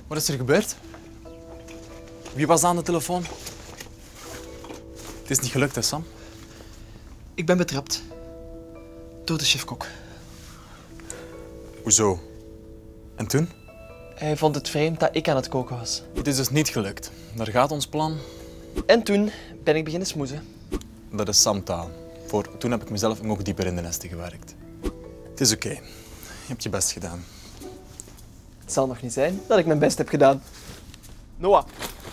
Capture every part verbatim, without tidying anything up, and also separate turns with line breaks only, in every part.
Wat is er gebeurd? Wie was aan de telefoon? Het is niet gelukt, hè, Sam?
Ik ben betrapt. Door de chefkok.
Hoezo? En toen?
Hij vond het vreemd dat ik aan het koken was.
Het is dus niet gelukt. Daar gaat ons plan.
En toen ben ik beginnen smoezen.
Dat is Samtaal. Voor toen heb ik mezelf nog dieper in de nesten gewerkt. Het is oké. Je hebt je best gedaan.
Het zal nog niet zijn dat ik mijn best heb gedaan. Noah.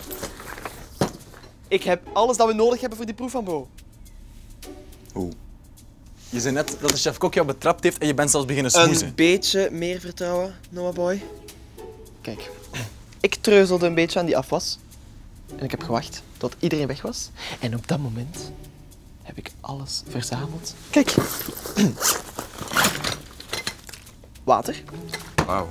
Ik heb alles dat we nodig hebben voor die proef van Bo.
Hoe? Je zei net dat de chef-kok jou betrapt heeft en je bent zelfs beginnen smoezen.
Een beetje meer vertrouwen, Noah boy. Kijk, ik treuzelde een beetje aan die afwas. En ik heb gewacht tot iedereen weg was. En op dat moment heb ik alles verzameld. Kijk. Water.
Wauw.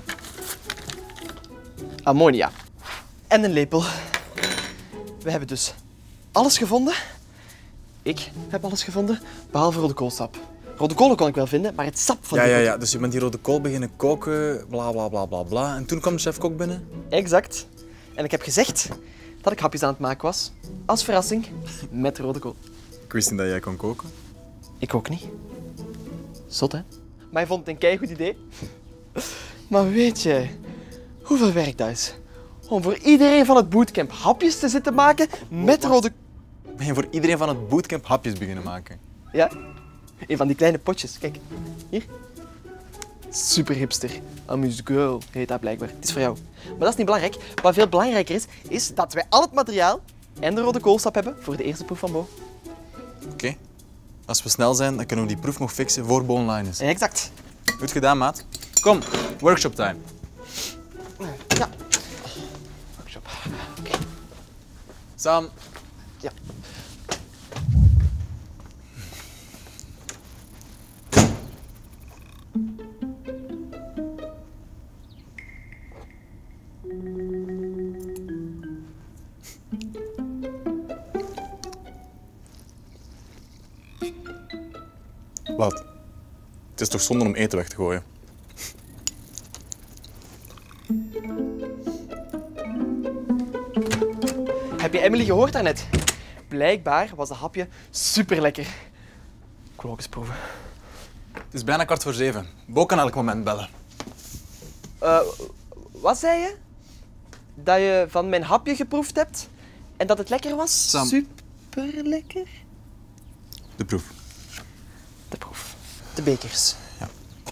Ammonia. En een lepel. We hebben dus alles gevonden. Ik heb alles gevonden, behalve rode koolsap. Rode kolen kon ik wel vinden, maar het sap van
Ja,
die
ja,
rode...
ja. Dus je bent die rode kool beginnen koken, bla, bla, bla, bla, bla. En toen kwam de chef-kok binnen.
Exact. En ik heb gezegd dat ik hapjes aan het maken was. Als verrassing, met rode kool.
Ik wist niet dat jij kon koken.
Ik ook niet. Zot, hè? Maar hij vond het een keigoed idee. Maar weet je hoeveel werk dat is? Om voor iedereen van het bootcamp hapjes te zitten maken met
Wacht.
rode...
Ben je voor iedereen van het bootcamp hapjes beginnen maken?
Ja? Een van die kleine potjes. Kijk, hier. Super hipster. Amuse girl heet dat blijkbaar. Het is voor jou. Maar dat is niet belangrijk. Wat veel belangrijker is, is dat wij al het materiaal en de rode koolsap hebben voor de eerste proef van Bo.
Oké. Okay. Als we snel zijn, dan kunnen we die proef nog fixen voor Bo online is.
Exact.
Goed gedaan, maat. Kom, workshop time.
Ja. Workshop. Oké. Okay.
Sam.
Ja.
Wat? Het is toch zonde om eten weg te gooien?
Heb je Emily gehoord daarnet? Blijkbaar was dat hapje super lekker. Ik wil ook eens proeven.
Het is bijna kwart voor zeven. Bo kan elk moment bellen.
Uh, wat zei je? Dat je van mijn hapje geproefd hebt en dat het lekker was?
Sam.
Super lekker.
De proef.
De proef. De bekers.
Ja.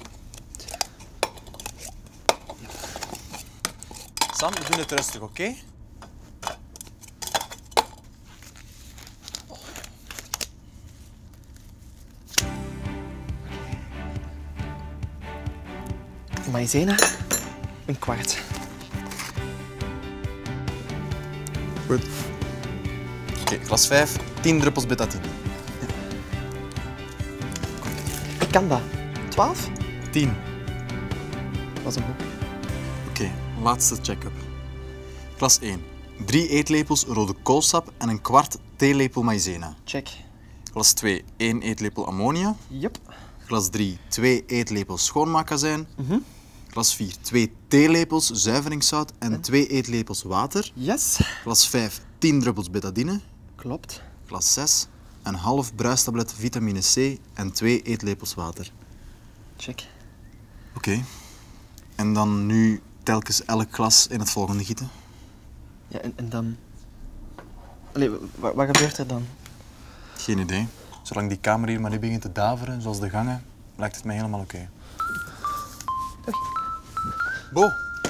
Sam, we doen het rustig, oké? Okay?
Maïzena, een kwart.
Goed. Oké, okay, glas vijf, tien druppels betatine.
Ja. Ik kan dat. twaalf?
tien.
Dat is een hoop.
Oké, okay, laatste check-up. Glas één. drie eetlepels rode koolsap en een kwart theelepel maïzena.
Check.
Glas twee. één eetlepel ammonia.
Yep.
Glas drie. twee eetlepels schoonmaakazijn.
Mm-hmm.
Glas vier. twee theelepels zuiveringszout en twee eetlepels water.
Yes.
Glas vijf. tien druppels betadine.
Klopt.
Glas zes. Een half bruistablet vitamine C en twee eetlepels water.
Check.
Oké. Okay. En dan nu telkens elk glas in het volgende gieten.
Ja, en, en dan... Allee, wat, wat gebeurt er dan?
Geen idee. Zolang die kamer hier maar niet begint te daveren, zoals de gangen, lijkt het mij helemaal oké. Okay. Bo.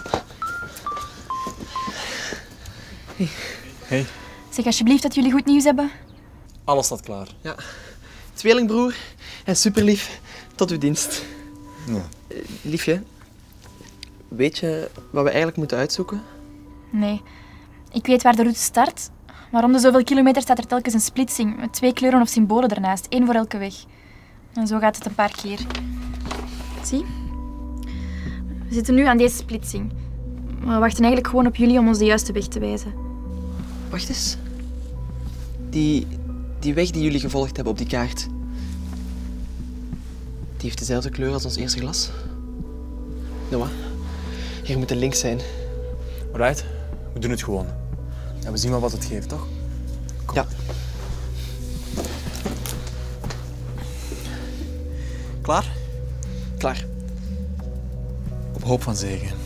Hey.
Hey.
Zeg alsjeblieft dat jullie goed nieuws hebben.
Alles staat klaar.
Ja. Tweelingbroer en superlief tot uw dienst.
Ja.
Uh, liefje, weet je wat we eigenlijk moeten uitzoeken?
Nee. Ik weet waar de route start, maar om de zoveel kilometer staat er telkens een splitsing met twee kleuren of symbolen ernaast, één voor elke weg. En zo gaat het een paar keer. Zie? We zitten nu aan deze splitsing. We wachten eigenlijk gewoon op jullie om ons de juiste weg te wijzen.
Wacht eens. Die, die weg die jullie gevolgd hebben op die kaart, die heeft dezelfde kleur als ons eerste glas. Noah, hier moet een link zijn.
Alright, we doen het gewoon. Ja, we zien wel wat het geeft, toch? Kom.
Ja.
Klaar?
Klaar.
Op hoop van zegen.